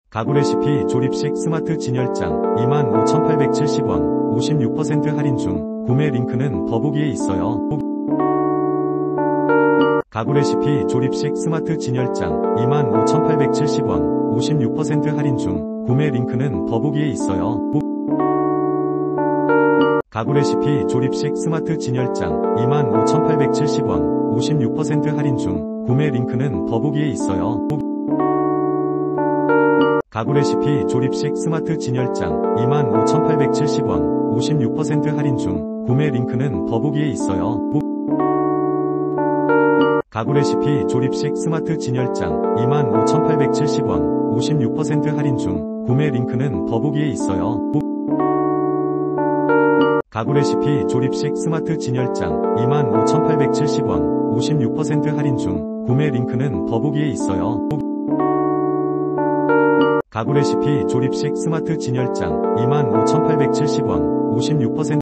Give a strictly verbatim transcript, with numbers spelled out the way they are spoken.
가구 레시피 조립식 스마트 진열장 이만 오천팔백칠십 원 오십육 퍼센트 할인 중. 구매 링크는 더보기에 있어요. 가구 레시피 조립식 스마트 진열장 이만 오천팔백칠십 원 오십육 퍼센트 할인 중. 구매 링크는 더보기에 있어요. 가구 레시피 조립식 스마트 진열장 이만 오천팔백칠십 원 오십육 퍼센트 할인 중. 구매 링크는 더보기에 있어요. 가구 레시피 조립식 스마트 진열장 이만 오천팔백칠십 원 오십육 퍼센트 할인 중. 구매 링크는 더보기에 있어요. 가구 레시피 조립식 스마트 진열장 이만 오천팔백칠십 원 오십육 퍼센트 할인 중. 구매 링크는 더보기에 있어요. 가구 레시피 조립식 스마트 진열장 이만 오천팔백칠십 원 오십육 퍼센트 할인 중. 구매 링크는 더보기에 있어요. 가구 레시피 조립식 스마트 진열장 이만 오천팔백칠십 원 오십육 퍼센트